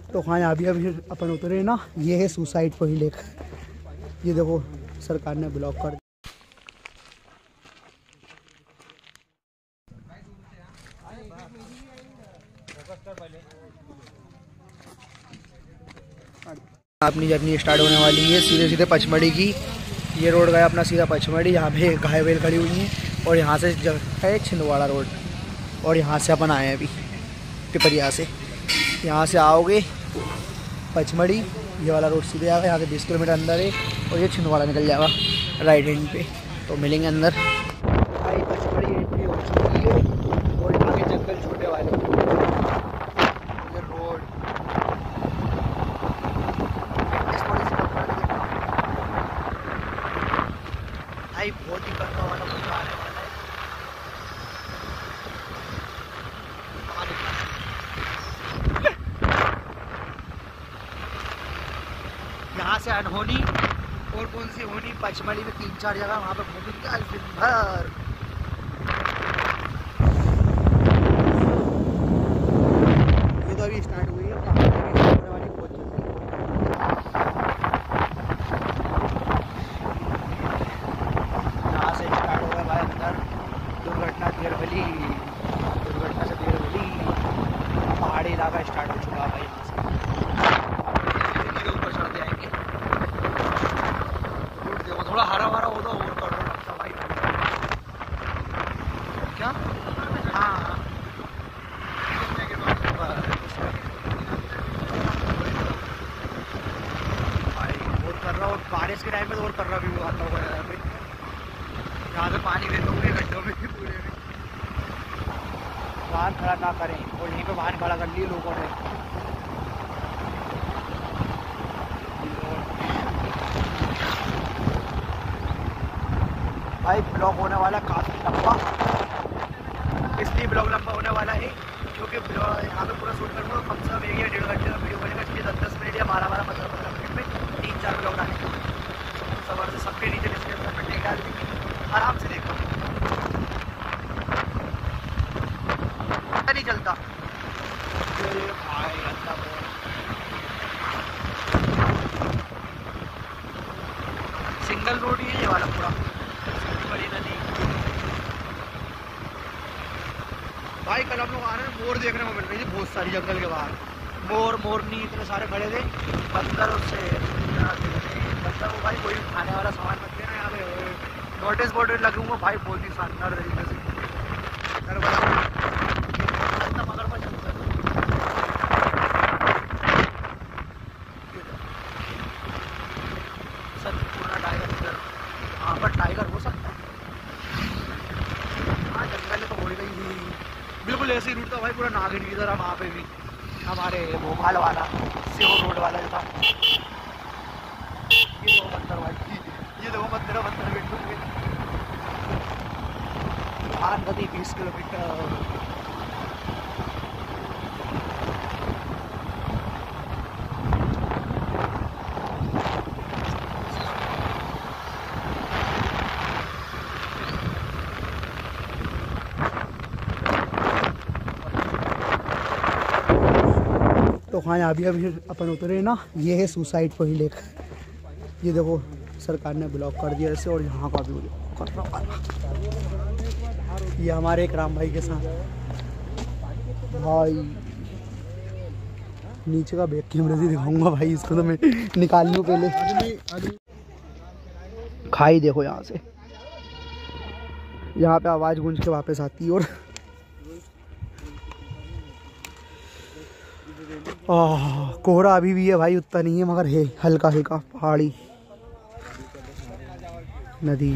तो हाँ अभी अपन उतरे ना, ये है सुसाइड पॉइंट एक। ये देखो सरकार ने ब्लॉक कर दिया। अपनी जर्नी स्टार्ट होने वाली है सीधे सीधे पचमढ़ी की। ये रोड गया अपना सीधा पचमढ़ी, यहाँ पे गाय बैल खड़ी हुई हैं और यहाँ से है छिंदवाड़ा रोड। और यहाँ से अपन आए हैं अभी पिपरिया से। यहाँ से आओगे पचमढ़ी, ये वाला रोड सीधे आएगा, यहाँ से 20 किलोमीटर अंदर है और ये छिंदवाड़ा निकल जाएगा राइट हैंड पे। तो मिलेंगे अंदर। भाई पचमढ़ी एंट्री हो चुकी है और यहाँ के जंगल छोटे वाले, ये रोड भाई बहुत ही करने वाला मजा आने वाला है। यहाँ से अनहोनी और कौन सी होनी, पचमढ़ी में 3-4 जगह वहाँ पे घूमेंगे आज दिन भर। ये तो अभी स्टार्ट हुई है, होने वाली बहुत जल्दी। यहाँ से स्टार्ट होगा भाई अंदर दुर्घटना देरवली, दुर्घटना से देरवली पहाड़ी इलाका स्टार्ट हो चुका है भाई। यहाँ से ऊपर चढ़ते आएंगे, थोड़ा हरा भरा होता और कर रहा भाई क्या। हाँ भाई बहुत कर रहा, और बारिश के टाइम में तो और कर रहा भी आता होगा यहाँ पे। यहाँ से पानी देते होंगे गड्ढों में पूरे में। वाहन खड़ा ना करें, और यहीं पे वाहन खड़ा कर लिए लोगों ने। भाई ब्लॉग होने वाला काफ़ी लंबा, इसलिए ब्लॉग लंबा होने वाला है क्योंकि यहाँ पे पूरा शूट करूँगा कम से कम 1 या 1.5 घंटे का वीडियो बनेगा। इसलिए 10-10 मिनट या 12-12, 15-15 मिनट में 3-4 ब्लॉग डालेंगे। सवार से सबके नीचे डिस्क्रिप्शन में लिंक डाल देंगे, आराम से देखो, पता नहीं चलता। सिंगल रोड ही है ये वाला पूरा, बड़ी नदी। भाई कल हम लोग आ रहे हैं, मोर देखने को मिल रही थी बहुत सारी जंगल के बाहर। मोर मोरनी इतने सारे खड़े थे। बंदर उससे बंदर को भाई कोई खाने वाला सामान मत देना। यहाँ पे नोटिस बोर्ड लगे हुए भाई, बहुत ही शानदार तरीके से। मगरमच्छ सतपूर्णा टाइगर, यहाँ पर टाइगर हो सकता है। हाँ जंगल में तो हो गई थी, बिल्कुल ऐसे ही रूट था भाई पूरा नागिन की तरह। वहाँ पे भी हमारे भोपाल वाला सेव रोड वाला जो था। ये दो बंदर भाई, ये दो बंदर बिल्कुल नदी 20 किलोमीटर। तो हाँ अभी अपन उतरे ना, ये है सुसाइड पॉइंट एक। ये देखो सरकार ने ब्लॉक कर दिया इसे, और यहाँ का भी कर रहा है। ये हमारे एक राम भाई के साथ भाई, नीचे का बैक कैमरे से दिखाऊंगा भाई, इसको तो मैं निकाल लूँ पहले। खाई देखो यहाँ से, यहाँ पे आवाज़ गूंज के वापस आती है। और कोहरा अभी भी है भाई, उतना नहीं है मगर है हल्का हल्का। पहाड़ी नदी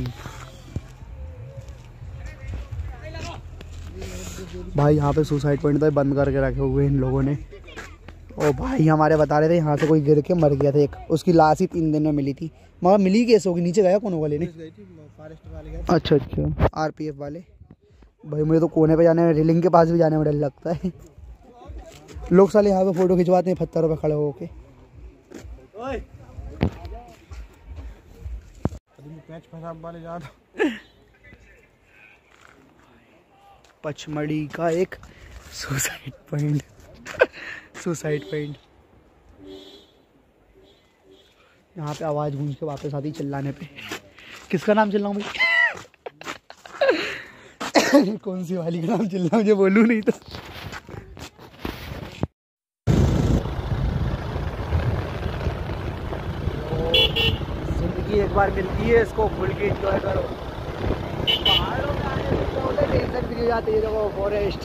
भाई, यहाँ पे सुसाइड पॉइंट तो बंद करके रखे हुए इन लोगों ने। और भाई हमारे बता रहे थे यहाँ से कोई गिर के मर गया था एक, उसकी लाश ही 3 दिन में मिली थी। मगर मिली कैसे होगी, नीचे गया कौन वाले ने? अच्छा अच्छा, RPF वाले। भाई मुझे तो कोने पे जाने में, रेलिंग के पास भी जाने में डर लगता है। लोग साले यहाँ पे फोटो खिंचवाते हैं पत्थरों पे खड़े होके। पचमढ़ी का एक सुसाइड पॉइंट सुसाइड पॉइंट यहाँ पे आवाज़ गूंज के वापस आती चिल्लाने पे। किसका नाम चिल्लाऊं भाई? कौन सी वाली का नाम चिल्लाऊं, मुझे बोलूँ नहीं तो। जिंदगी एक बार मिलती है, इसको खुल के एंजॉय करो। पहाड़ों में आने से होता है टेंशन फ्री हो जाती है। देखो फॉरेस्ट,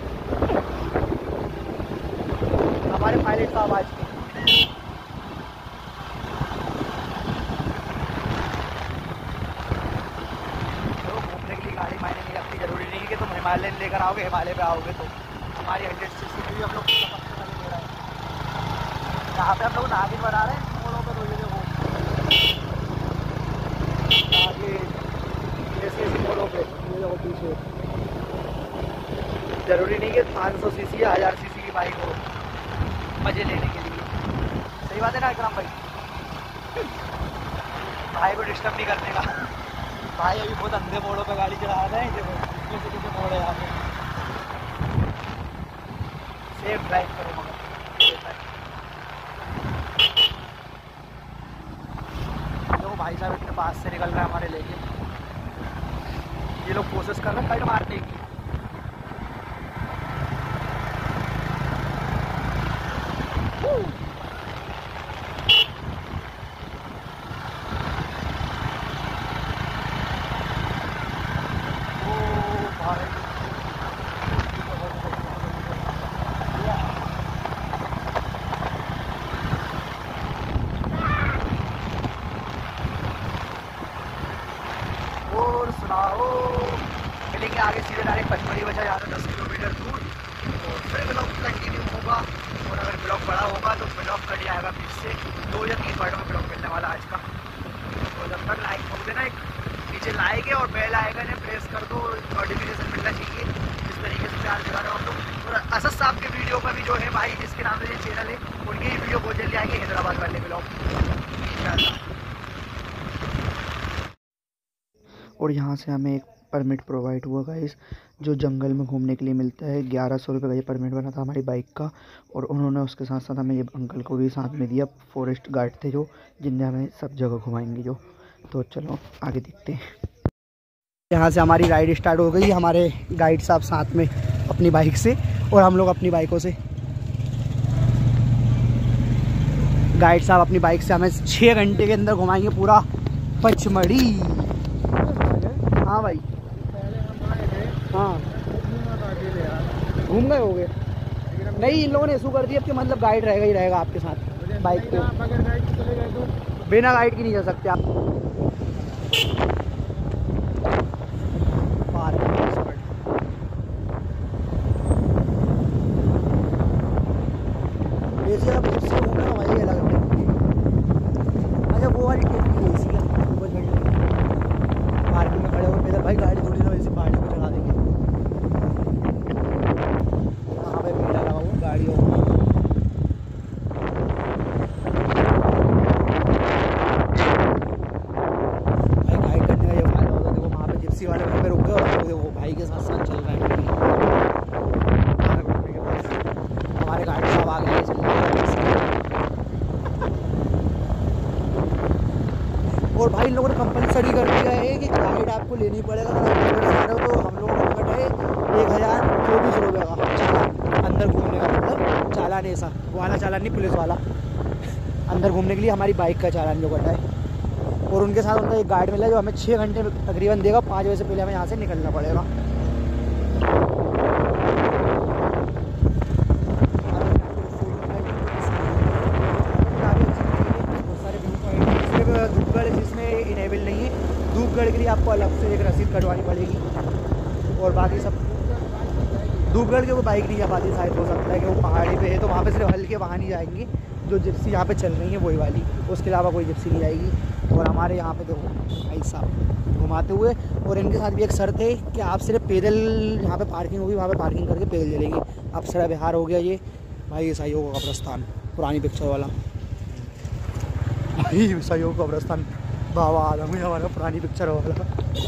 हमारे पायलट का आवाज़ गाड़ी मायने नहीं रखती। जरूरी नहीं है कि तुम हिमालय लेकर आओगे, हिमालय पे आओगे तो हमारी 100cc में भी हम लोग ले रहे हैं। यहाँ पे हम लोग नागिन बना रहे हैं मोड़ों पर। रोजे देखो ऐसे मोड़ों पे देखो पीछे। जरूरी नहीं कि 500cc या 1000cc की बाइक हो मजे लेने के लिए। सही बात है ना इकराम भाई? भाई को डिस्टर्ब नहीं करने का। भाई अभी बहुत अंधे मोड़ों पे गाड़ी चला रहे हैं। देखो किसी मोड़ है यहाँ पे। सेफ ड्राइव करो मगर। देखो भाई साहब इतने पास से निकल रहे हैं हमारे लेके। ये लोग कोशिश कर रहे हैं साइड मारने की। और सुनाओ, मिलेंगे आगे सीधे डायरेक्ट पचमढ़ी बचा जा रहा 10 किलोमीटर दूर। तो फिर ब्लॉग कंटिन्यू होगा, और अगर ब्लॉग बड़ा होगा तो ब्लॉग कट जाएगा फिर से। 2 या 3 पार्ट में ब्लॉग मिलने वाला आज का। तो जब तक लाइक हो देना, एक नीचे लाइक है और बेल आइकन है, प्रेस कर दो, नोटिफिकेशन मिलना चाहिए। इस तरीके से प्यार दिखा रहे हो हम लोग। और असद साहब के वीडियो का भी जो है भाई, जिसके नाम से ये चैनल है, उनके ही वीडियो बहुत जल्दी आएंगे, हैदराबाद वाले ब्लॉग। और यहाँ से हमें एक परमिट प्रोवाइड हुआ गाइस, जो जंगल में घूमने के लिए मिलता है। 1100 रुपये का ये परमिट बना था हमारी बाइक का। और उन्होंने उसके साथ साथ हमें ये अंकल को भी साथ में दिया। फॉरेस्ट गार्ड थे जो, जिनने हमें सब जगह घुमाएंगे जो। तो चलो आगे देखते हैं। यहाँ से हमारी राइड स्टार्ट हो गई। हमारे गाइड साहब साथ में अपनी बाइक से, और हम लोग अपनी बाइकों से। गाइड साहब अपनी बाइक से हमें 6 घंटे के अंदर घुमाएंगे पूरा पचमढ़ी। हाँ भाई, हाँ घूम गए हो गए? नहीं, इन लोगों ने इशू कर दिया कि मतलब गाइड रहेगा ही रहेगा आपके साथ बाइक पे। बिना गाइड की नहीं जा सकते आप। अच्छा वो वाली एसी का पार्किंग में खड़े हो पैदल भाई, गाड़ी थोड़ी ना वैसे पहाड़ी को चला देंगे। वहाँ पे मेला लगा हुआ गाड़ियों का। भाई गाइड करने का ये फायदा होता है। देखो वहाँ पे जिप्सी वाले वहाँ पे रुक गए और देखो भाई के साथ साथ चल रहा है। हमारे गाड़ी साहब आ गए चल रहे हैं। और भाई इन लोगों ने कंपलसरी कर दिया है कि गाइड आपको लेनी पड़ेगा। अगर आप अंदर जा रहे हो तो हम लोगों का टिकट है 1024 रुपये का चालान, अंदर घूमने का। मतलब चालान ऐसा वो वाला चालान नहीं, पुलिस वाला। अंदर घूमने के लिए हमारी बाइक का चालान जो कटा है। और उनके साथ उनका एक गाइड मिला जो हमें 6 घंटे तकरीबन देगा। 5 बजे से पहले हमें यहाँ से निकलना पड़ेगा। जिसमें इनेबल नहीं है, धूपगढ़ के लिए आपको अलग से एक रसीद कटवानी पड़ेगी। और बाकी सब धूपगढ़ के वो बाइक नहीं जा पाती। शायद हो सकता है कि वो पहाड़ी पे है तो वहाँ पे सिर्फ हल्के वहाँ नहीं जाएंगे। जो जिप्सी यहाँ पे चल रही है वही वाली, उसके अलावा कोई जिप्सी नहीं जाएगी। और हमारे यहाँ पे देखो भाई साहब घुमाते हुए। और इनके साथ भी एक शर्त है कि आप सिर्फ पैदल, यहाँ पे पार्किंग होगी वहाँ पे पार्किंग करके पैदल चलेंगे। अब सरा बिहार हो गया ये भाई, सहयोग कब्रस्तान पुरानी पिक्चर वाला भाई, सहयोग कब्रस्तान बाबा आदम है हमारा पुरानी पिक्चर वाला।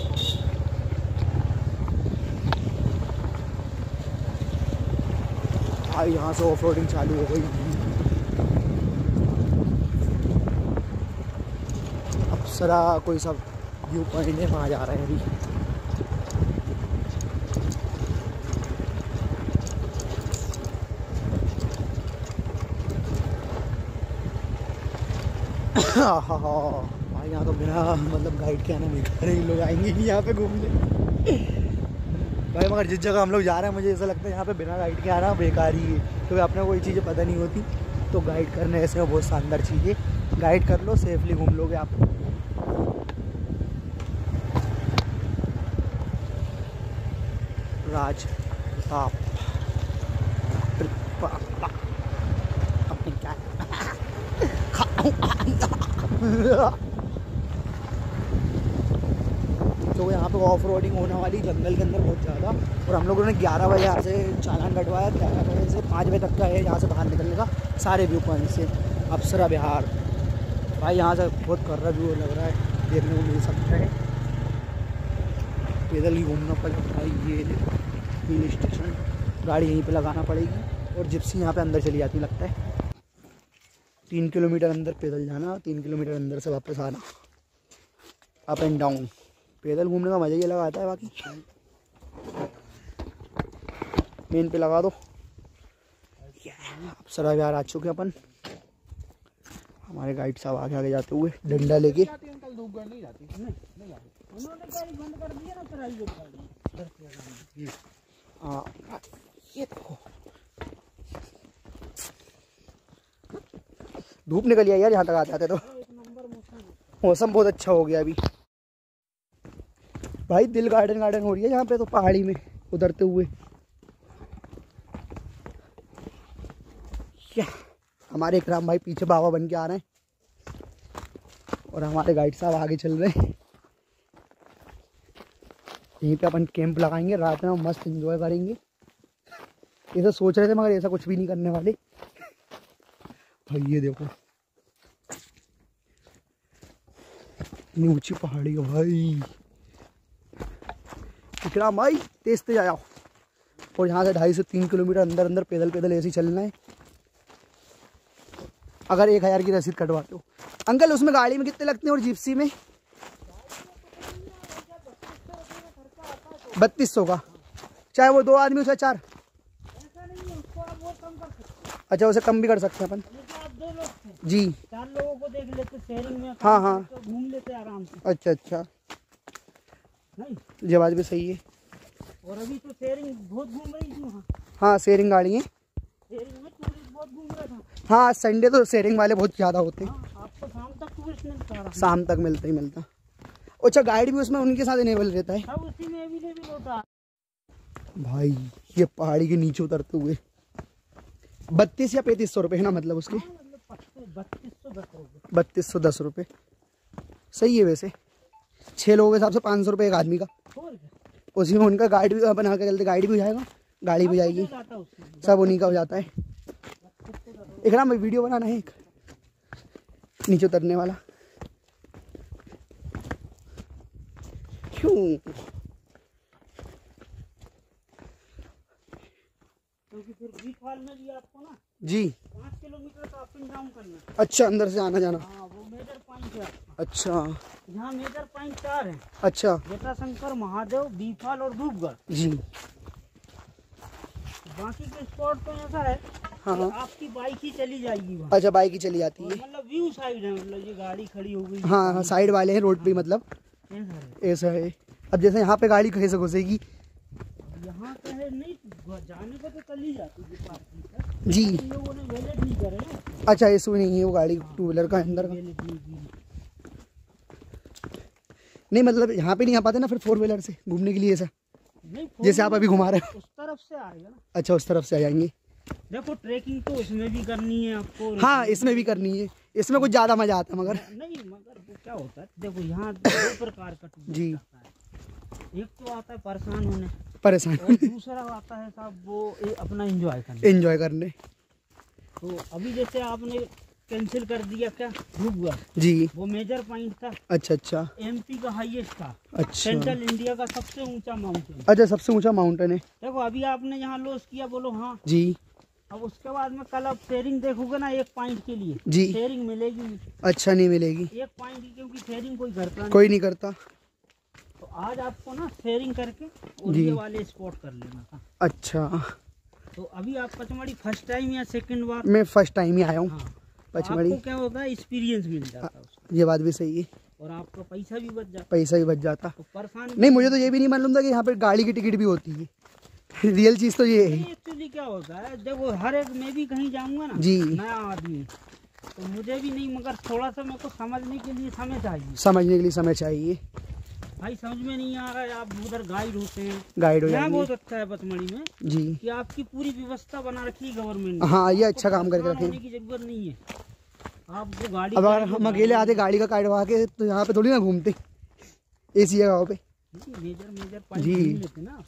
भाई यहाँ से ऑफ रोडिंग चालू हो गई। अप्सरा कोई सब व्यू पॉइंट है, वहाँ जा रहे हैं अभी। भाई यहाँ तो बिना मतलब गाइड के आना बेकार है, लोग आएंगे नहीं यहाँ पे घूमने। भाई मगर जिस जगह हम लोग जा रहे हैं मुझे ऐसा लगता है यहाँ पे बिना गाइड के आना बेकार ही है, क्योंकि अपने कोई चीज़ें पता नहीं होती, तो गाइड करने ऐसे बहुत शानदार चीज़ है। गाइड कर लो, सेफली घूम लोगे आप। राज आप अपने क्या तो यहाँ पे ऑफ रोडिंग होने वाली जंगल के अंदर बहुत ज़्यादा। और हम लोगों ने 11 बजे यहाँ से चालान कटवाया, 11 बजे से 5 बजे तक का है यहाँ से बाहर निकलने का सारे व्यू पॉइंट से। अप्सरा विहार भाई यहाँ से बहुत कर रहा व्यू लग रहा है, देखने को मिल सकता है। पैदल ही घूमना पड़ेगा भाई, ये हिल स्टेशन, गाड़ी यहीं पे लगाना पड़ेगी। और जिप्सी यहाँ पे अंदर चली जाती लगता है। 3 किलोमीटर अंदर पैदल जाना, 3 किलोमीटर अंदर से वापस आना, अप एंड डाउन। पैदल घूमने का मज़ा ही अलग आता है। बाकी मेन पे लगा दो। अप्सरा विहार आ चुके अपन, हमारे गाइड साहब आगे आगे जाते हुए डंडा लेके। हाँ ये देखो धूप निकली है यार, यहाँ तक आते आते तो मौसम बहुत अच्छा हो गया अभी भाई। दिल गार्डन गार्डन हो रही है यहाँ पे तो, पहाड़ी में उतरते हुए। क्या हमारे इकराम भाई पीछे बाबा बन के आ रहे हैं और हमारे गाइड साहब आगे चल रहे हैं। यहीं पे अपन कैंप लगाएंगे, रात में मस्त एंजॉय करेंगे। ऐसा सोच रहे थे मगर ऐसा कुछ भी नहीं करने वाले भाई। ये देखो इतनी ऊंची पहाड़ी है भाई। इकराम भाई तेज तेज आया। और यहाँ से 2.5 से 3 किलोमीटर अंदर अंदर पैदल पैदल ऐसे ही चलना है। अगर 1000 की रसीद कटवाते हो अंकल, उसमें गाड़ी में कितने लगते हैं और जिप्सी में? 3200 का, चाहे वो 2 आदमी उसे 4। अच्छा उसे कम भी कर सकते हैं अपन जी। 4 लोगों को देख लेते शेयरिंग में। हाँ हाँ घूम लेते आराम से। अच्छा अच्छा नहीं ये बात भी सही है। और अभी तो शेयरिंग बहुत घूम रही थी वहाँ। हाँ शेयरिंग गाड़ी है, शेयरिंग में टूरिस्ट बहुत घूम रहा था। हाँ संडे तो शेयरिंग वाले बहुत ज़्यादा होते हैं। हाँ, आपको शाम तक टूरिस्ट मिलता, शाम तक मिलता ही मिलता। अच्छा गाइड भी उसमें उनके साथ इनेबल रहता है? सब उसी में अवेलेबल होता है भाई। ये पहाड़ी के नीचे उतरते हुए 32 या 3500 रुपये है ना, मतलब उसके? 3210 रुपये सही है वैसे। 6 लोगों के हिसाब से 500 रुपये एक आदमी का। उसी में उनका गाइड भी बना के चलते, गाइड भी हो जाएगा, गाड़ी भी जाएगी, सब उन्हीं का हो जाता है। एक ना भाई वीडियो बनाना है एक नीचे उतरने वाला। क्यों क्योंकि फिर बीफाल में भी आपको ना जी 5 किलोमीटर का अप एंड डाउन करना। अच्छा अंदर से आना जाना। हाँ वो मेजर पॉइंट है। अच्छा यहाँ मेजर पॉइंट 4 है। अच्छा जटाशंकर, महादेव, बीफाल और धूपगढ़ जी। बाकी के स्पॉट तो ऐसा है हाँ हाँ आपकी बाइक ही चली जाएगी वहाँ। अच्छा बाइक ही चली जाती है, मतलब व्यू साइड है, मतलब ये गाड़ी खड़ी हो गई। हाँ हाँ साइड वाले हैं रोड पे, मतलब ऐसा है। अब जैसे यहाँ पे गाड़ी कैसे घुसेगी? यहाँ पे है नहीं, जाने को तो चली जाती है पार्किंग पर जी। लोगों ने वैलेट नहीं करे ना। अच्छा इसमें नहीं है वो गाड़ी, 2 व्हीलर का अंदर का वैलेट नहीं की। नहीं, मतलब यहाँ पे नहीं आ पाते ना फिर 4 व्हीलर से घूमने के लिए ऐसा, नहीं जैसे आप अभी घुमा रहे हो। उस तरफ से आएगा ना। अच्छा उस तरफ से आ जाएंगे। देखो ट्रैकिंग तो इसमें भी करनी है आपको। हाँ इसमें भी करनी है, इसमें कुछ ज़्यादा मज़ा आता है मगर। नहीं मगर वो क्या होता है, देखो यहाँ 2 प्रकार का टूर जी। आता है। एक तो आता है परेशान होने, परेशान और दूसरा आता है साहब वो अपना एंजॉय करने। एंजॉय करने। तो अभी जैसे आपने कैंसिल कर दिया क्या धूपगढ़ जी, वो मेजर पॉइंट था। अच्छा अच्छा एमपी का हाईएस्ट था। अच्छा सेंट्रल इंडिया का सबसे ऊंचा माउंटेन। अच्छा सबसे ऊंचा माउंटेन है। देखो अभी आपने यहाँ लॉस किया, बोलो हाँ जी। अब उसके बाद में कल आप शेयरिंग देखोगे ना 1 पॉइंट के लिए जी, शेयरिंग मिलेगी नहीं। अच्छा नहीं मिलेगी 1 पॉइंट की, क्योंकि शेयरिंग कोई करता नहीं। कोई नहीं करता। तो आज आपको ना शेयरिंग करके और जी। ये वाले स्पॉट कर लेना था। अच्छा, तो अभी आप पचमढ़ी फर्स्ट टाइम या सेकंड बार? मैं फर्स्ट टाइम ही आया हूँ हाँ, पचमढ़ी। आपको क्या होता है, एक्सपीरियंस मिल जाता है उसका, ये बात भी सही है, और आपका पैसा भी बच जाता पैसा भी बच जाता। है। तो परेशान नहीं, मुझे तो ये भी नहीं मालूम था कि यहाँ पे गाड़ी की टिकट भी होती है। रियल चीज़ तो ये है। एक्चुअली क्या होता है, देखो हर एक, मैं भी कहीं जाऊंगा ना जी, नया आदमी, तो मुझे भी नहीं, मगर थोड़ा सा मेरे को समझने के लिए समय चाहिए। समझने के लिए समय चाहिए। भाई समझ में नहीं आ रहा है, आप उधर गाइड होते हैं, गाइड हो यहाँ जाएंगे। बहुत अच्छा है पचमढ़ी में जी, कि आपकी पूरी व्यवस्था बना रखी है गवर्नमेंट ने। हाँ, ये अच्छा आपको काम करके परेशान रखे। होने की जरूरत नहीं है। आप जो गाड़ी, अब अगर हम अकेले आते गाड़ी का काटवा के तो यहाँ पे थोड़ी ना घूमते ऐसी जगहों पे। मेजर पॉइंट जी। घूम लेते ना।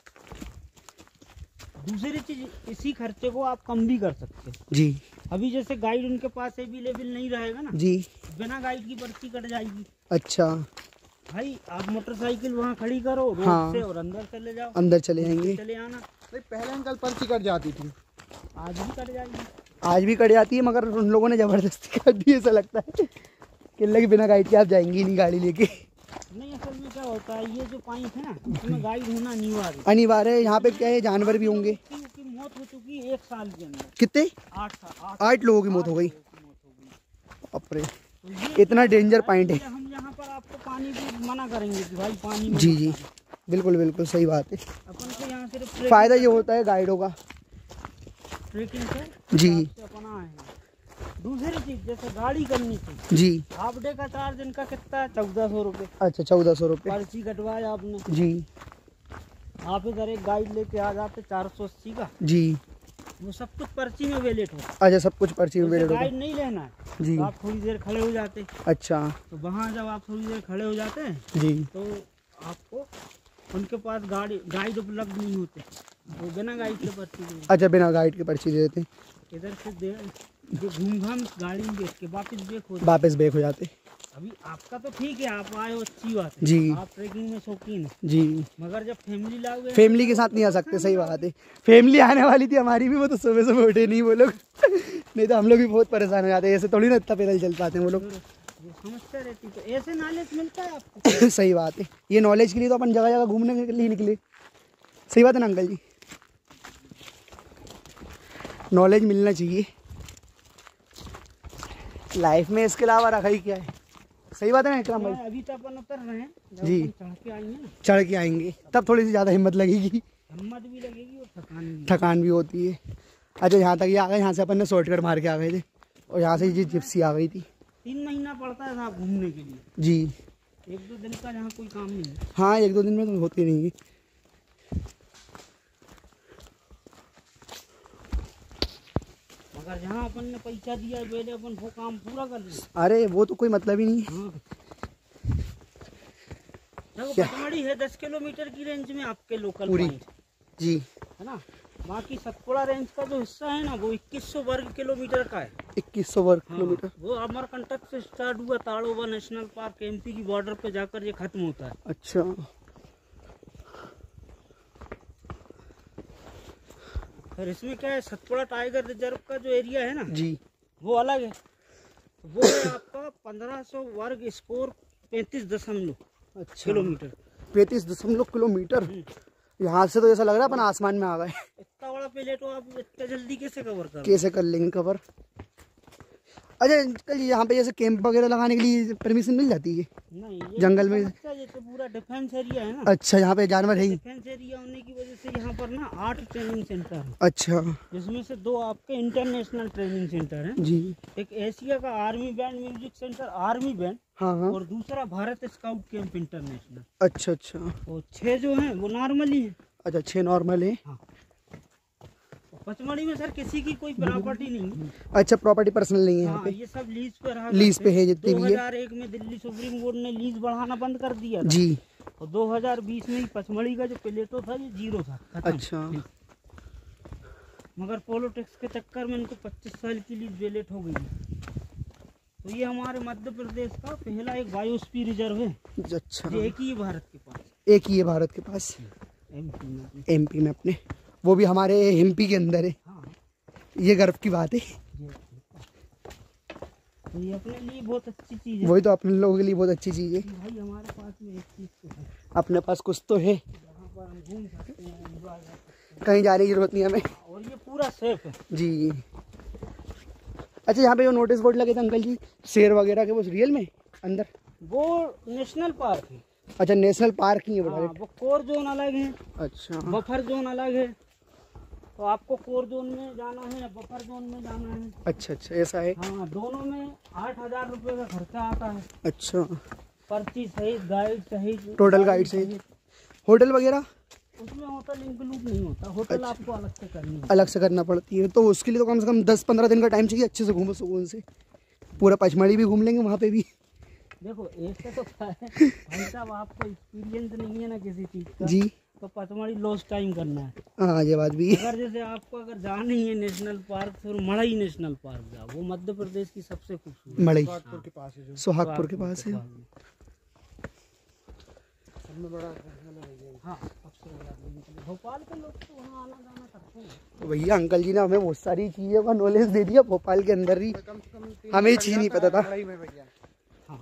दूसरी चीज, इसी खर्चे को आप कम भी कर सकते हैं। जी, अभी जैसे गाइड उनके पास अवेलेबल नहीं रहेगा ना, जी, बिना गाइड की पर्ची कट जाएगी। अच्छा, भाई आप मोटरसाइकिल वहाँ खड़ी करो रोड हाँ। से और अंदर चले जाओ, अंदर चले जाएंगे। चले आना। पहले अंकल पर्ची कट जाती थी, आज भी कट जाएगी। आज भी कट जाती है, मगर उन लोगों ने जबरदस्ती कर दी, ऐसा लगता है कि लगे बिना गाइड के आप जाएंगी नहीं गाड़ी लेके। नहीं, असल में क्या होता है, ये जो पॉइंट है ना, इसमें गाइड होना अनिवार्य है। अनिवार्य है। यहाँ पे क्या है, जानवर भी होंगे। की मौत हो चुकी है 1 साल के अंदर, कितने? 8 लोगों की मौत हो गई। बाप रे, तो ये इतना डेंजर पॉइंट है। हम यहाँ पर आपको पानी भी मना करेंगे कि भाई पानी मत जी, जी, खाना। बिल्कुल बिल्कुल सही बात है। अपन को यहाँ सिर्फ फायदा ये होता है गाइडों का। ट्रेकिंग से जी, से अपना है। दूसरी चीज, जैसे गाड़ी करनी थी, जी, हाफ डे का चार्ज इनका कितना है, 1400 रुपये। अच्छा, 1400 रुपये। पर्ची कटवाया आपने, जी, आप इधर एक गाइड लेके आ जाते 480 का, जी, वो सब कुछ पर्ची में वैलिड हो। अच्छा, सब कुछ पर्ची में जैसे वेट गाइड नहीं लेना है जी, तो आप थोड़ी देर खड़े हो जाते, अच्छा, तो वहाँ जब आप थोड़ी देर खड़े हो जाते हैं जी, तो आपको उनके पास गाइड उपलब्ध नहीं होते, वो बिना गाइड के पर्ची दे अच्छा, बिना गाइड के पर्ची दे देते, इधर से जो घूम घाम गाड़ी में बैठ के वापस बैक हो जाते। वापस बैक हो जाते। अभी आपका तो ठीक है, आप आए हो, अच्छी बात है, जी, आप ट्रेकिंग में शौकीन है, जी, मगर जब फैमिली लाओगे, फैमिली के साथ नहीं आ सकते, सही बात है। फैमिली आने वाली थी हमारी भी, वो तो सुबह सुबह उठे नहीं वो लोग नहीं तो हम लोग भी बहुत परेशान हो जाते, ऐसे थोड़ी ना इतना पैदल चल पाते हैं वो लोग। जो समस्या रहती, तो ऐसे नॉलेज मिलता है आपको। सही बात है, ये नॉलेज के लिए तो अपन जगह जगह घूमने के लिए निकले। सही बात है ना अंकल जी, नॉलेज मिलना चाहिए लाइफ में, इसके अलावा रखा ही क्या है। सही बात है ना इकराम भाई? अभी तो अपन उतर रहे हैं, जब जी, अपन चढ़ के आएंगे ना, चढ़ के आएंगे तब थोड़ी सी ज़्यादा हिम्मत लगेगी, हिम्मत भी लगेगी और थकान भी होती है। अच्छा, यहाँ तक ये आ गए, यहाँ से अपन ने शॉर्टकट मार के आ गए थे और यहाँ से ये जिप्सी आ गई थी। 3 महीना पड़ता है साहब घूमने के लिए, जी, 1-2 दिन का यहाँ कोई काम नहीं है। हाँ, 1-2 दिन में तो होती नहीं है। मगर जहाँ अपन ने पैसा दिया है, पहले अपन वो काम पूरा कर लिया। अरे वो तो कोई मतलब ही नहीं है। हाँ, देखो पचमढ़ी है 10 किलोमीटर की रेंज में आपके लोकल पूरी। पॉइंट, जी, है ना। बाकी सतपुड़ा रेंज का जो हिस्सा है ना, वो 2100 वर्ग किलोमीटर का है। 2100 वर्ग हाँ, किलोमीटर। वो अमरकंटक से स्टार्ट हुआ, ताड़ोबा नेशनल पार्क एमपी की बॉर्डर पे जाकर ये खत्म होता है। अच्छा, फिर इसमें क्या है, सतपुड़ा टाइगर रिजर्व का जो एरिया है ना, जी, वो अलग है। वो है आपका 1500 वर्ग स्कोर 35 अच्छा, किलोमीटर। 35 किलोमीटर। यहाँ से तो ऐसा लग रहा है अपन आसमान में आ गए। इतना बड़ा पहले तो आप इतना जल्दी कैसे कवर कर? कैसे कर लेंगे कवर? अच्छा अंकल, यहाँ पे जैसे कैंप वगैरह लगाने के लिए परमिशन मिल जाती है? नहीं, ये जंगल में? जैसे पूरा डिफेंस एरिया है ना। अच्छा, यहाँ पे जानवर है ही? डिफेंस एरिया होने की वजह से यहाँ पर ना 8 ट्रेनिंग सेंटर है, अच्छा, जिसमें से 2 आपके इंटरनेशनल ट्रेनिंग सेंटर हैं। जी, एक एशिया का army band music centre army band, हाँ, हाँ, और दूसरा भारत स्काउट कैंप इंटरनेशनल। अच्छा, अच्छा, और 6 जो हैं वो नॉर्मली है। अच्छा, 6 नॉर्मल है। हाँ, पचमढ़ी में सर किसी की कोई प्रॉपर्टी नहीं है। अच्छा, प्रॉपर्टी पर्सनल नहीं है यहाँ हाँ, पे? ये सब लीज पे रहा। लीज पे है जितनी भी है। 2001 में दिल्ली सुप्रीम कोर्ट ने लीज बढ़ाना बंद कर दिया था। जी, और 2020 में ही पचमढ़ी का जो प्लेटो था ये 0 था, खत्म। अच्छा, मगर पॉलिटिक्स के चक्कर में इनको 25 साल की लीज वेलेट हो गई है। तो ये हमारे मध्य प्रदेश का पहला एक बायोस्फीयर रिजर्व है, अच्छा, जो एक ही है भारत के पास, एक ही है भारत के पास, एमपी में। एमपी में अपने, वो भी हमारे एमपी के अंदर है। हाँ, ये गर्व की बात है। ये अपने लिए बहुत अच्छी चीज़ है। वही तो अपने लोगों के लिए बहुत अच्छी चीज़ है। भाई हमारे पास में एक चीज़ तो है, अपने पास कुछ तो है, जहाँ पर हम घूम सकते हैं, एंजॉय कर सकते कहीं जाने की जरूरत नहीं हमें। हैं, और ये पूरा सेफ है। जी। अच्छा, यहाँ पे जो नोटिस बोर्ड लगे थे अंकल जी, शेर वगैरह के, वो रियल में अंदर? वो नेशनल पार्क है। अच्छा, नेशनल पार्क ही है वो हाँ, डायरेक्ट? वो कोर जोन अलग है, अच्छा। बफर जोन अलग है। तो आपको कोर जोन में जाना है या बफर जोन में जाना है? अच्छा अच्छा, ऐसा है। हाँ, दोनों में 8,000 रुपये का खर्चा आता है। अच्छा, पर्ची सहित, गाइड सहित, टोटल गाइड सहित। होटल वगैरह? उसमें होटल इंक्लूड नहीं होता, होटल अच्छा। आपको अलग से करनी है। अलग से करना पड़ती है, तो उसके लिए तो कम से कम 10-15 दिन का टाइम चाहिए, अच्छे से घूमो सुकून से। पूरा पचमढ़ी भी घूम लेंगे वहाँ पे भी। देखो ऐसे तो क्या है भाई साहब, आपको एक्सपीरियंस नहीं है ना किसी चीज़ का, जी। तो पचमढ़ी लॉस्ट टाइम करना है। हाँ, ये बात भी है। अगर जैसे आपको अगर जाना ही है नेशनल पार्क, तो मड़ई नेशनल पार्क जाओ, वो मध्य प्रदेश की सबसे खूबसूरत, मड़ई सुहागपुर के पास है, जो सुहागपुर के पास है। सबसे बड़ा हाँ, सबसे बड़ा भोपाल के लोग तो वहाँ आना जाना करते हैं। तो भैया अंकल जी ने हमें बहुत सारी चीज़ों का नॉलेज दे दिया भोपाल के अंदर ही, हमें ये चीज़ नहीं पता था। हाँ,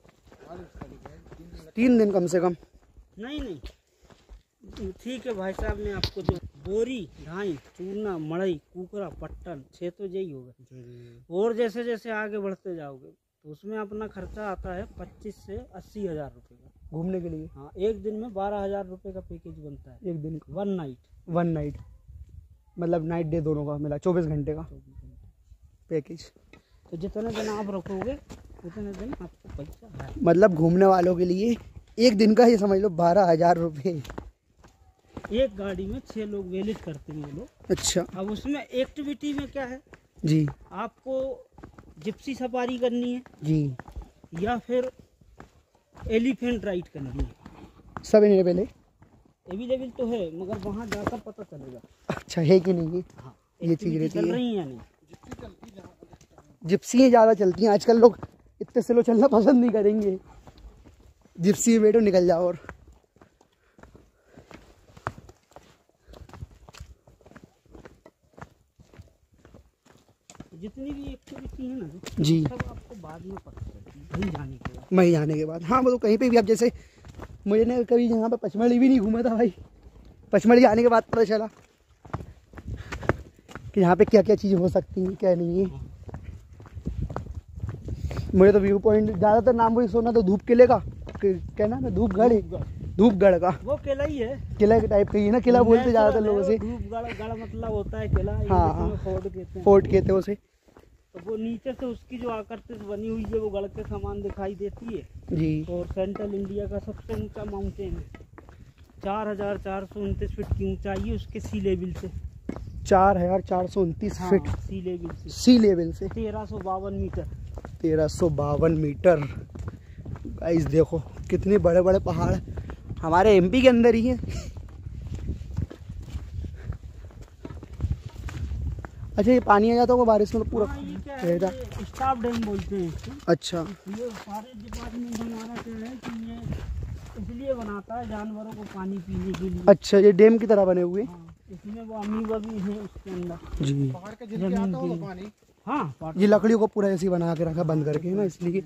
3 दिन कम से कम? नहीं ठीक है भाई साहब, मैं आपको जो बोरी, ढाई, चूरना, मड़ई, कुकरा, पट्टन, 6 तो यही होगा। और जैसे जैसे आगे बढ़ते जाओगे तो उसमें अपना खर्चा आता है 25 से 80 हज़ार रुपये का घूमने के लिए। हाँ, एक दिन में 12,000 रुपये का पैकेज बनता है। एक दिन का? 1 नाइट मतलब नाइट डे दोनों का मिला 24 घंटे का पैकेज। तो जितने दिन आप रखोगे उतने दिन आपको पैसा है। मतलब घूमने वालों के लिए एक दिन का ये समझ लो 12,000 रुपये। एक गाड़ी में 6 लोग वैलिड करते हैं वो लोग। अच्छा अब उसमें एक्टिविटी में क्या है जी, आपको जिप्सी सफारी करनी है जी, या फिर एलिफेंट राइड करनी है। सब अवेलेबल अवेलेबल तो है, मगर वहाँ जाकर पता चलेगा। अच्छा है कि नहीं है? हाँ, ये चीज़ रहती चल है। रही है या नहीं। जिप्सी ज़्यादा चलती हैं आजकल, लोग इतने स्लो चलना पसंद नहीं करेंगे। जिप्सी में बैठो निकल जाओ। और जितनी भी एक्टिविटी है ना जी, सब आपको बाद में पता चलती है, वहीं जाने के बाद। वहीं जाने के बाद। हाँ, वो तो कहीं पे भी, आप जैसे मुझे ने कभी यहाँ पे पचमढ़ी भी नहीं घूमा था भाई, पचमढ़ी आने के बाद पता चला कि यहाँ पे क्या क्या चीज़ हो सकती हैं, क्या नहीं है। मुझे तो व्यू पॉइंट ज़्यादातर नाम मुझे सुना तो धूप किले का, क्या नाम है, धूपगढ़ है, धूपगढ़ का। वो किला ही है, किला के टाइप का ही है ना, किला बोलते ज़्यादातर लोगों से। धूपगढ़, गढ़ मतलब होता है किला। हाँ, फोर्ट कहते हैं। फोर्ट कहते हैं उसे। तो वो नीचे से उसकी जो आकृति बनी हुई है वो गढ़ के समान दिखाई देती है जी। और सेंट्रल इंडिया का सबसे ऊंचा माउंटेन है, 4,429 फीट की ऊंचाई है उसके सी लेवल से। 4,429 फीट सी लेवल से। सी लेवल से 1352 मीटर। 1352 मीटर। गाइस देखो कितने बड़े बड़े पहाड़ हमारे एमपी के अंदर ही हैं। अच्छा, ये पानी आ जाता होगा बारिश में तो पूरा रहता। स्टाफ डैम बोलते हैं इसको। अच्छा, ये सारे डिपार्टमेंट हमारा क्या है कि ये इसलिए बनाता है जानवरों को पानी पीने के लिए। अच्छा, ये डैम की तरह बने हुए। हाँ, इसमें वो अमीबा भी है उसके अंदर। जी। पहाड़ का जिसके आता होगा पानी। हाँ, ये लकड़ियों को पूरा ऐसे ही बना के रखा बंद करके, है ना, इसलिए।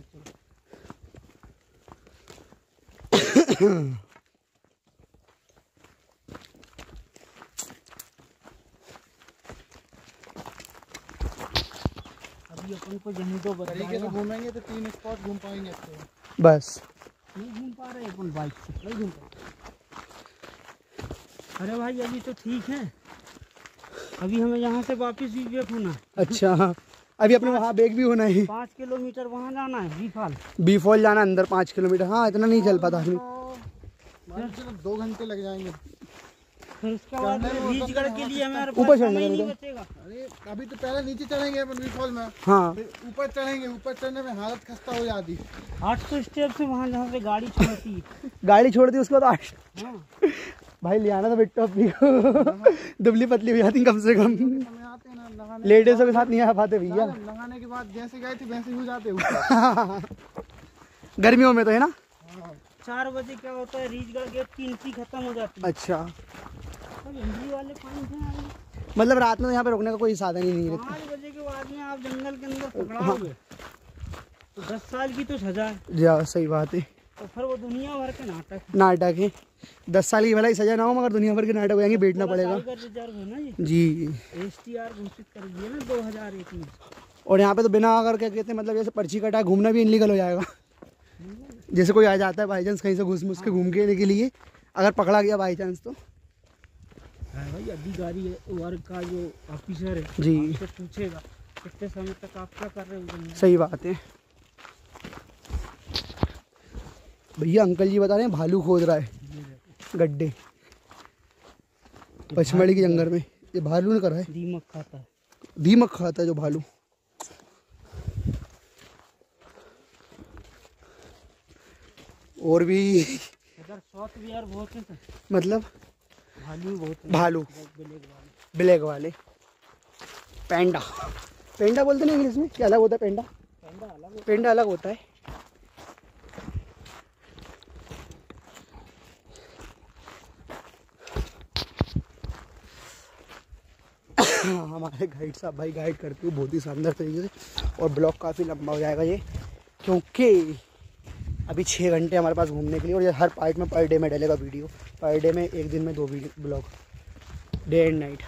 अभी अपन को यहीं तो तरीके से घूमेंगे तो 3 स्पॉट घूम पाएंगे बस। नहीं घूम पा रहे अपन बाइक से, नहीं घूम पा रहे। अरे भाई अभी तो ठीक है, अभी हमें यहाँ से वापस भी बैक होना है। अच्छा, हाँ, अभी अपने वहाँ बैग भी होना है। 5 किलोमीटर वहाँ जाना है, बीफाल। बीफॉल जाना अंदर 5 किलोमीटर। हाँ, इतना नहीं चल पाता आदमी। 2 घंटे लग जाएंगे। फिर उसके बाद रीचगढ़ के लिए हमारे ऊपर पास चढ़ने समय का नहीं तो। बचेगा। अरे अभी तो पहले नीचे चढ़ेंगे अपन फॉल में, हाँ, फिर ऊपर चढ़ेंगे। ऊपर चढ़ने में हालत खस्ता हो जाती। 800 स्टेप से वहाँ जहाँ से गाड़ी छोड़ती है। गाड़ी छोड़ दी उसके बाद हाँ, भाई ले आना था बिट्टू अपनी को। दुबली पतली हो जाती कम से कम। समय आते हैं ना नहाने, लेडीजों के साथ नहीं आ पाते भैया। नहाने के बाद जैसे गए थे वैसे ही हो जाते ऊपर। गर्मियों में तो है ना। 4 बजे क्या होता है, रीचगढ़ गेट की एंट्री खत्म हो जाती है। अच्छा, सब हिंदी वाले पानी से आए। मतलब रात में यहाँ पे रुकने का कोई साधन ही नहीं है। 5 बजे के बाद में आप जंगल के अंदर पकड़ाओगे तो 10 साल की तो सजा है। जी सही बात है। तो फिर वो दुनिया भर के नाटक है। 10 साल की भलाई सजा ना हो मगर दुनिया भर के नाटक हो जाएंगे, बैठना पड़ेगा। रिजर्व है ना ये जी। STR घोषित कर दिया ना 2001 में। और यहाँ पे तो बिना अगर क्या कहते हैं मतलब जैसे पर्ची कटा घूमना भी इनलीगल हो जाएगा। जैसे कोई आ जाता है बाई चांस कहीं से घुस के घूम के लिए, अगर पकड़ा गया बाई चांस तो भाई अधिकारी वर्ग का जो ऑफिसर है जी उससे पूछेगा कितने समय तक आप क्या कर रहे हो। सही बात है। भैया अंकल जी बता रहे हैं भालू खोद रहा है गड्ढे पचमढ़ी के जंगल में। ये भालू ने करा है। दीमक खाता है। दीमक खाता है जो भालू। और भी अगर साउथ बिहार बहुत है मतलब भालू बहुत है। भालू ब्लैक वाले पेंडा बोलते हैं इंग्लिश में। क्या अलग होता है पेंडा? पेंडा अलग होता है। हमारे गाइड साहब भाई गाइड करते हुए बहुत ही शानदार तरीके से। और ब्लॉग काफ़ी लंबा हो जाएगा ये, क्योंकि अभी 6 घंटे हमारे पास घूमने के लिए। और ये हर पार्ट में पर डे में डलेगा वीडियो। पर डे में एक दिन में 2 ब्लॉग, डे एंड नाइट।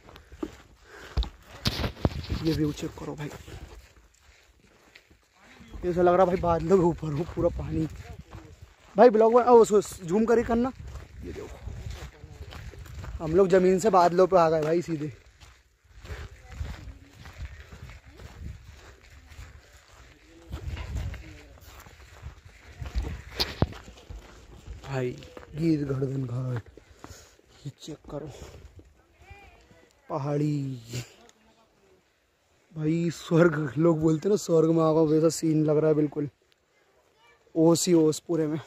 ये व्यू चेक करो भाई, ऐसा लग रहा भाई बादलों के ऊपर हो पूरा पानी। भाई ब्लॉग उसको जूम करके करना। ये देखो हम लोग ज़मीन से बादलों पे आ गए भाई सीधे। भाई गीर गर्दन घाट ये चेक करो, पहाड़ी भाई स्वर्ग लोग बोलते हैं ना, स्वर्ग में आ गया वैसा सीन लग रहा है बिल्कुल। ओस ही ओस पूरे में।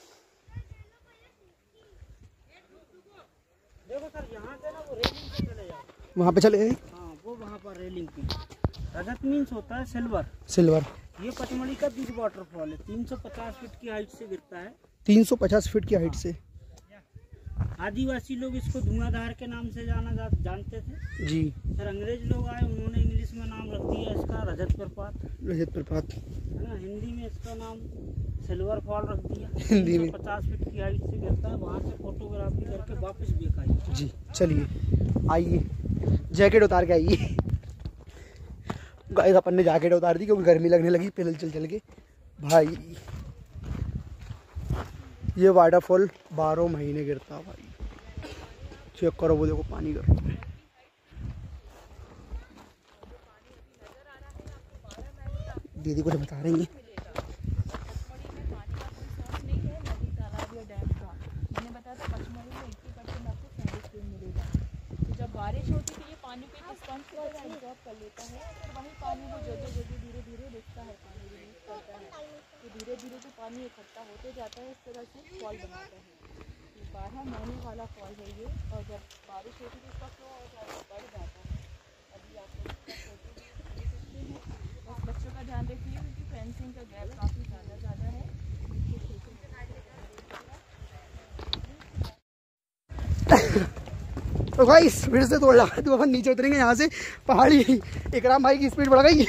देखो सर यहाँ से ना वो रेलिंग पे चले जाओ। वहाँ पे चले गए। हाँ वो वहाँ पर रेलिंग पे। रजत मीन्स होता है सिल्वर। ये पचमढ़ी का बिग वाटरफॉल है। 350 फीट की हाइट से गिरता है। 350 फीट की हाइट से। आदिवासी लोग इसको धुआंधार के नाम से जानते थे जी। फिर अंग्रेज लोग आए, उन्होंने इंग्लिश में नाम रख दिया इसका रजत प्रपात है ना। हिंदी में इसका नाम सिल्वर फॉल रख दिया। हिंदी में 50 फीट की हाइट से गिरता है। वहाँ से फोटोग्राफी करके वापस भी आई। जी चलिए आइए, जैकेट उतार के आइए। गाइस अपन ने जैकेट उतार दी क्योंकि गर्मी लगने लगी पैदल चल के। भाई ये वाटरफॉल 12 महीने गिरता है भाई। चेक करो वो देखो पानी का। दीदी कुछ बता रही हैं। बारिश होती है तो ये पानी पे डिस्टेंस पर एब्जॉर्ब कर लेता है, फिर वही पानी वो जगह धीरे धीरे रुकता है, पानी रिलीज करता है। तो धीरे धीरे जो पानी इकट्ठा होते जाता है इस तरह से फॉल बनाता है। ये 12 महीने वाला फॉल है ये। और जब बारिश होती है तो इसका फ्लो और ज़्यादा बढ़ जाता है। अभी आप बस बच्चों का ध्यान रखिए क्योंकि फेंसिंग का गैप काफ़ी ज़्यादा है। तो भाई फिर से तोड़ लगा तो अपन नीचे उतरेंगे यहाँ से। पहाड़ी इकराम भाई की स्पीड बढ़ गई।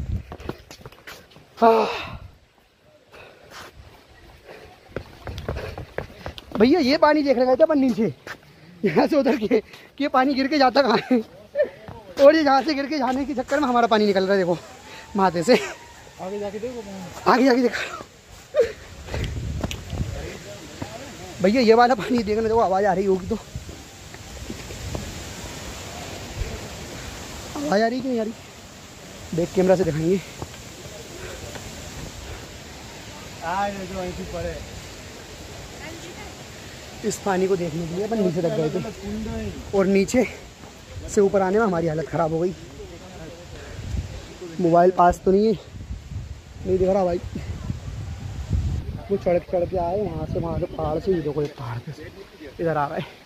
भैया ये पानी देखने गए थे अपन नीचे, यहाँ से उधर के ये पानी गिर के जाता कहाँ है। और ये यहाँ से गिर के जाने के चक्कर में हमारा पानी निकल रहा है। देखो माथे से आगे जाके देखो भैया ये वाला पानी देखने देखो। आवाज़ आ रही होगी तो आवाज़ आ रही कि नहीं आ रही? बैक कैमरा से दिखाएंगे। इस पानी को देखने के लिए अपन नीचे तक गए थे और नीचे से ऊपर आने में हमारी हालत ख़राब हो गई। मोबाइल पास तो नहीं है, नहीं दिख रहा भाई। वो चढ़ के आए वहाँ से पहाड़ से। देखो एक पहाड़ पे इधर आ रहा है।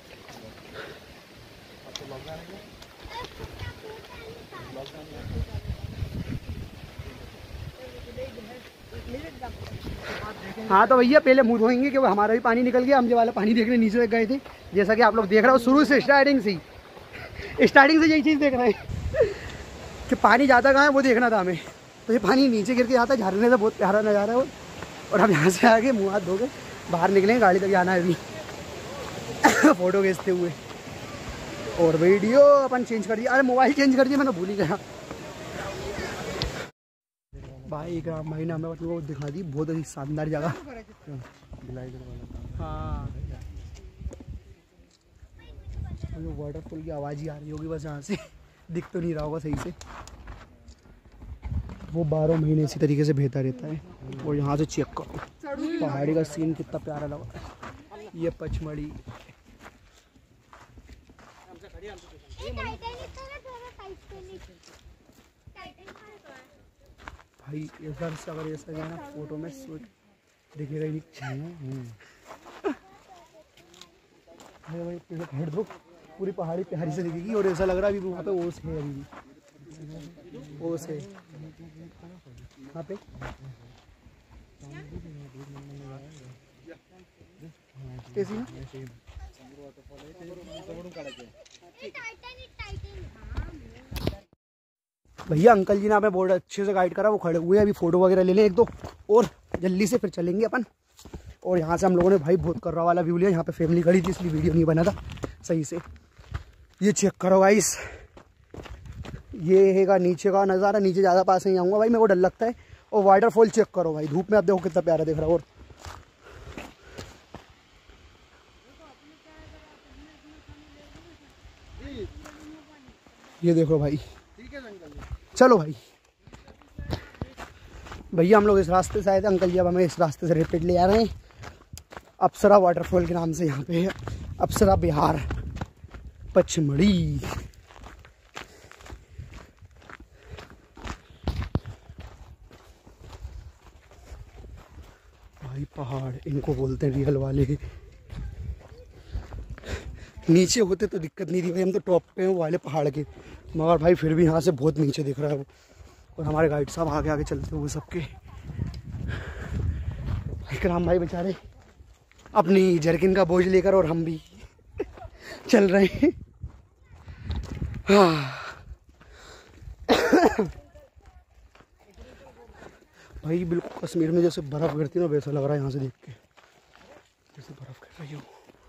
हाँ तो भैया पहले मुँह धोएंगे कि हमारा भी पानी निकल गया। हम ये वाला पानी देखने नीचे तक गए थे, जैसा कि आप लोग देख रहे हो शुरू से स्टार्टिंग से ही। स्टार्टिंग से यही चीज़ देख रहे हैं कि पानी जाता कहाँ है वो देखना था हमें। तो ये पानी नीचे गिर के आता है, झरने से बहुत प्यारा नज़ारा है वो। और हम यहाँ से आके मुँह हाथ धो के बाहर निकले, गाड़ी तक जाना है अभी फ़ोटो खींचते हुए। और वीडियो अपन चेंज कर दिया, अरे मोबाइल चेंज कर दिया, मैंने भूल ही गया भाई। ग्राम भाई ने हमें वो दिखा दी, बहुत ही शानदार जगह। हाँ वाटरफॉल की आवाज़ ही आ रही होगी बस, यहाँ से दिख तो नहीं रहा होगा सही से। वो 12 महीने इसी तरीके से बहता रहता है। और यहाँ से चेक करो पहाड़ी का सीन कितना प्यारा लगा। ये पचमढ़ी भाई, इधर से अगर ऐसा गया ना फोटो में सूट दिखेगा ही नहीं। भाई पेड़ काट दो, पूरी पहाड़ी प्यारी से दिखेगी। और ऐसा लग रहा है अभी वहाँ पे ओस है, अभी भी ओस है वहाँ पे। कैसी भैया अंकल जी ने हमें बहुत अच्छे से गाइड करा, वो खड़े हुए अभी फ़ोटो वगैरह ले लें एक दो और जल्दी से फिर चलेंगे अपन। और यहाँ से हम लोगों ने भाई बहुत कर्रा वाला व्यू लिया। यहाँ पे फैमिली खड़ी थी इसलिए वीडियो नहीं बना था सही से। ये चेक करो गाइस, ये हैगा नीचे का नज़ारा। नीचे ज़्यादा पास नहीं आऊँगा भाई, मेरे को डर लगता है। और वाटरफॉल चेक करो भाई, धूप में आप देखो कितना प्यारा दिख रहा है। और ये देखो भाई, चलो भाई भैया हम लोग इस रास्ते से आए थे, अंकल जी अब हमें इस रास्ते से रिपीट ले आ रहे हैं। अप्सरा वाटरफॉल के नाम से यहाँ पे है, अप्सरा विहार पचमढ़ी। भाई पहाड़ इनको बोलते हैं रियल वाले। नीचे होते तो दिक्कत नहीं थी भाई, हम तो टॉप पे हैं वाले पहाड़ के, मगर भाई फिर भी यहाँ से बहुत नीचे दिख रहा है वो। और हमारे गाइड साहब आगे आगे चलते हुए सबके। इकराम भाई बेचारे अपनी जर्किन का बोझ लेकर, और हम भी चल रहे हैं। भाई बिल्कुल कश्मीर में जैसे बर्फ़ गिरती है ना, वैसा लग रहा है यहाँ से देख के, जैसे बर्फ़ गिर रही हो।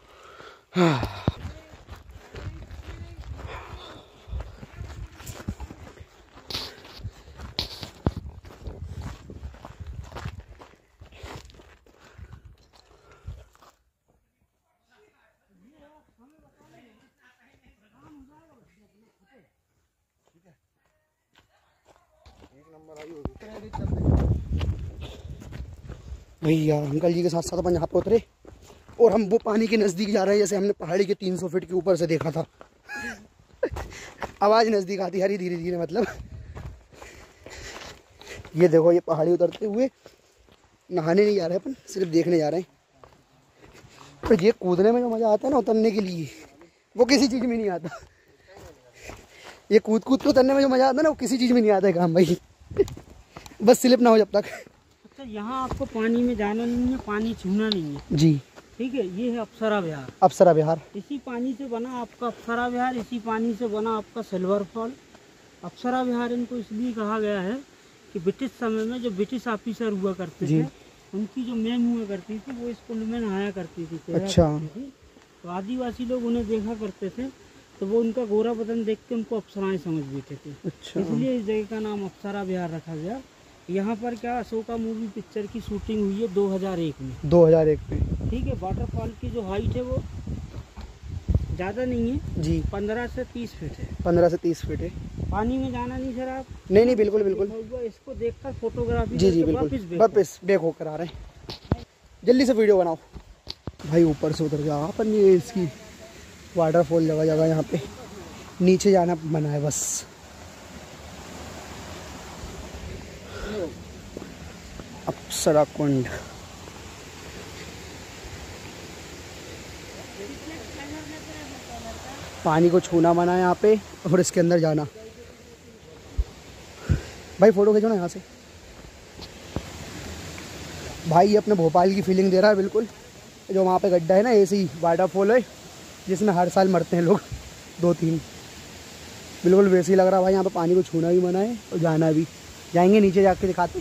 भैया अंकल जी के साथ साथ अपन यहाँ पे उतरे और हम वो पानी के नज़दीक जा रहे हैं, जैसे हमने पहाड़ी के 300 फीट के ऊपर से देखा था। आवाज़ नज़दीक आती है धीरे धीरे, मतलब ये देखो ये पहाड़ी उतरते हुए। नहाने नहीं जा रहे अपन, सिर्फ देखने जा रहे हैं। तो ये कूदने में जो मज़ा आता है ना उतरने के लिए, वो किसी चीज़ में नहीं आता। ये कूद कूद के उतरने में जो मज़ा आता है ना, वो किसी चीज़ में नहीं आता है काम भाई। बस स्लिप ना हो जब तक। अच्छा यहाँ आपको पानी में जाना नहीं है, पानी छूना नहीं है जी, ठीक है। ये है अप्सरा विहार। अप्सरा विहार इसी पानी से बना आपका अप्सरा विहार, इसी पानी से बना आपका सिल्वर फॉल। अप्सरा विहार इनको इसलिए कहा गया है कि ब्रिटिश समय में जो ब्रिटिश ऑफिसर हुआ करते थे, उनकी जो मैम हुआ करती थी वो इस कुंड में नहाया करती थी। अच्छा। तो आदिवासी लोग उन्हें देखा करते थे, तो वो उनका गोरा बदन देख के उनको अप्सराएं समझ बैठे थे। अच्छा। इसलिए इस जगह का नाम अप्सरा विहार रखा गया। यहाँ पर क्या अशोका मूवी पिक्चर की शूटिंग हुई है 2001 में। 2001 में, ठीक है। वाटरफॉल की जो हाइट है वो ज़्यादा नहीं है जी, 15 से 30 फीट है। 15 से 30 फीट है। पानी में जाना नहीं सर आप? नहीं बिल्कुल बिल्कुल। इसको देखकर फोटोग्राफी जी बिल्कुल, वापस बैक होकर आ रहे हैं। जल्दी से वीडियो बनाओ भाई। ऊपर से उतर गया अपन, ये इसकी वाटरफॉल जगह जगह यहाँ पे नीचे जाना मना है बस। अप्सरा कुंड। पानी को छूना मना है यहाँ पे, और इसके अंदर जाना। भाई फोटो खींचो ना यहाँ से। भाई ये अपने भोपाल की फीलिंग दे रहा है बिल्कुल। जो वहाँ पे गड्ढा है ना, ऐसी वाटरफॉल है जिसमें हर साल मरते हैं लोग 2-3। बिल्कुल वैसे ही लग रहा है भाई। यहाँ पे पानी को छूना भी मना है और जाना भी। जाएंगे नीचे जाके दिखाते।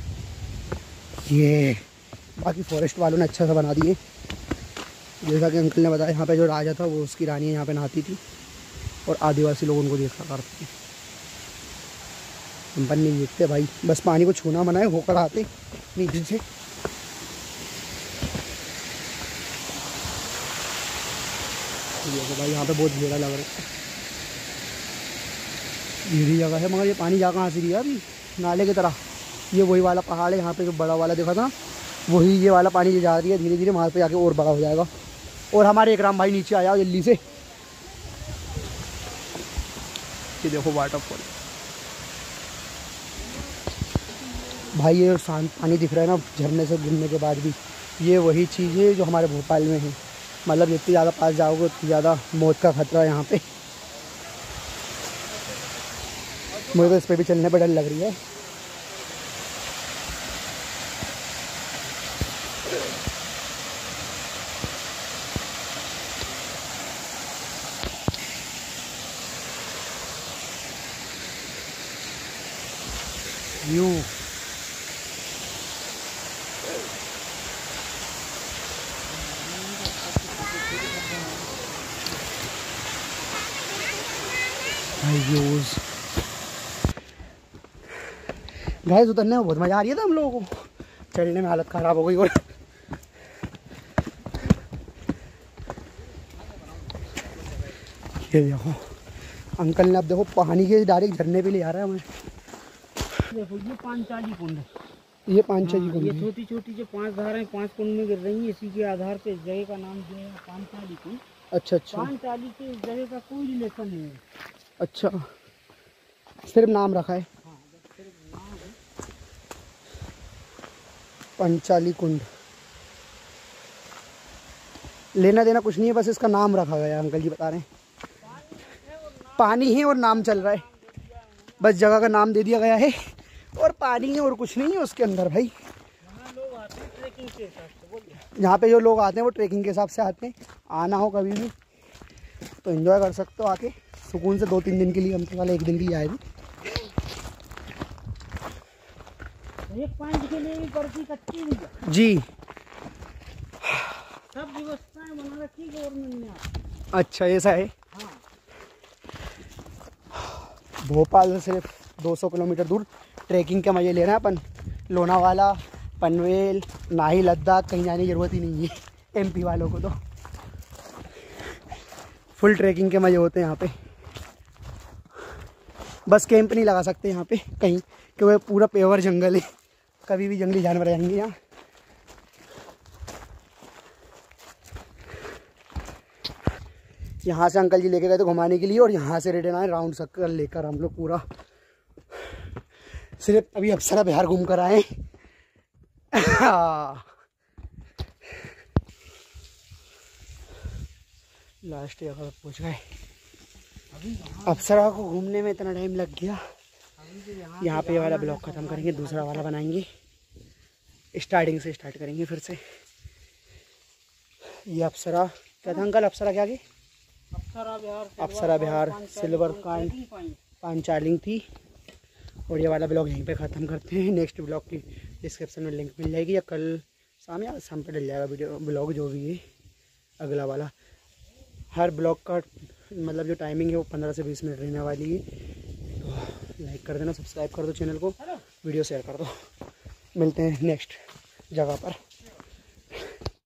ये बाकी फॉरेस्ट वालों ने अच्छा सा बना दिए। जैसा कि अंकल ने बताया, यहाँ पे जो राजा था वो उसकी रानी यहाँ पे नहाती थी और आदिवासी लोग उनको देखा करते थे। हम नहीं देखते भाई, बस पानी को छूना मना है, होकर आते नीचे से। देखो भाई यहाँ पे बहुत भीड़ लग रहा है। भीड़ी जगह है, मगर ये पानी जा कहाँ से रही है अभी, नाले की तरह। ये वही वाला पहाड़ है, यहाँ पे जो बड़ा वाला देखा था वही ये वाला पानी जो जा रही है धीरे धीरे, वहाँ पे जाके और बड़ा हो जाएगा। और हमारे इकराम भाई नीचे आया जल्दी से। ये देखो वाटरफॉल भाई, ये शांत पानी दिख रहा है ना झरने से गिरने के बाद भी। ये वही चीज़ है जो हमारे भोपाल में है। मतलब जितनी ज़्यादा पास जाओगे उतनी ज़्यादा मौत का खतरा है यहाँ पे। मुझे तो इस पर भी चलने पर डर लग रही है। व्यू व्यूज गाइस, उतरने में बहुत मज़ा आ रही है था हम लोगों को, चढ़ने में हालत ख़राब हो गई। और ये देखो अंकल ने अब देखो पानी के डायरेक्ट झरने पे ले आ रहा है हमें। देखो ये पांचाली कुंड है। ये पांचाली कुंड ये है। छोटी छोटी जो 5 धाराएं 5 कुंड में गिर रही हैं, इसी के आधार पे इस जगह का नाम जो है पांचाली कुंड। अच्छा अच्छा पांचाली से इस जगह का कोई रिलेशन नहीं है। अच्छा, सिर्फ नाम रखा है। पंचाली कुंड, लेना देना कुछ नहीं है, बस इसका नाम रखा गया। अंकल जी बता रहे हैं पानी है और नाम चल रहा है, बस जगह का नाम दे दिया गया है और पानी है और कुछ नहीं है उसके अंदर भाई। यहाँ पे जो लोग आते हैं वो ट्रेकिंग के हिसाब से आते हैं। आना हो कभी भी तो एंजॉय कर सकते हो आके सुकून से। 2-3 दिन के लिए, हम तो वाले 1 दिन के लिए आए थे। एक पॉइंट के लिए भी पर्ची कच्ची नहीं है जी, सब व्यवस्थाएं बना रखी गवर्नमेंट ने। अच्छा ऐसा है। हाँ, भोपाल से सिर्फ 200 किलोमीटर दूर ट्रैकिंग के मज़े ले रहे हैं अपन। लोनावाला, पनवेल, नाही, लद्दाख कहीं जाने की ज़रूरत ही नहीं है एमपी वालों को। तो फुल ट्रैकिंग के मज़े होते हैं यहाँ पे। बस कैंप नहीं लगा सकते यहाँ पे कहीं, क्योंकि पूरा पेवर जंगल है, कभी भी जंगली जानवर आएंगे यहाँ। यहाँ से अंकल जी लेके गए थे घुमाने के लिए और यहाँ से रिटर्न आए राउंड सर्कल लेकर हम लोग पूरा। सिर्फ अभी अप्सरा बिहार घूम कर आए। लास्ट जगह पहुँच गए। अप्सरा को घूमने में इतना टाइम लग गया। यहाँ पे वाला ब्लॉग ख़त्म करेंगे, दूसरा वाला बनाएंगे, स्टार्टिंग से स्टार्ट करेंगे फिर से। ये अप्सरा क्या था अंकल? अप्सरा क्या की? अप्सरा बिहार सिल्वर पांचालिंग थी। और ये वाला ब्लॉग यहीं पे ख़त्म करते हैं। नेक्स्ट ब्लॉग की डिस्क्रिप्शन में लिंक मिल जाएगी, या कल शाम या शाम पे डल जाएगा वीडियो ब्लॉग जो भी है अगला वाला। हर ब्लॉग का मतलब जो टाइमिंग है वो 15 से 20 मिनट रहने वाली है। तो लाइक कर देना, सब्सक्राइब कर दो चैनल को, वीडियो शेयर कर दो। मिलते हैं नेक्स्ट जगह पर।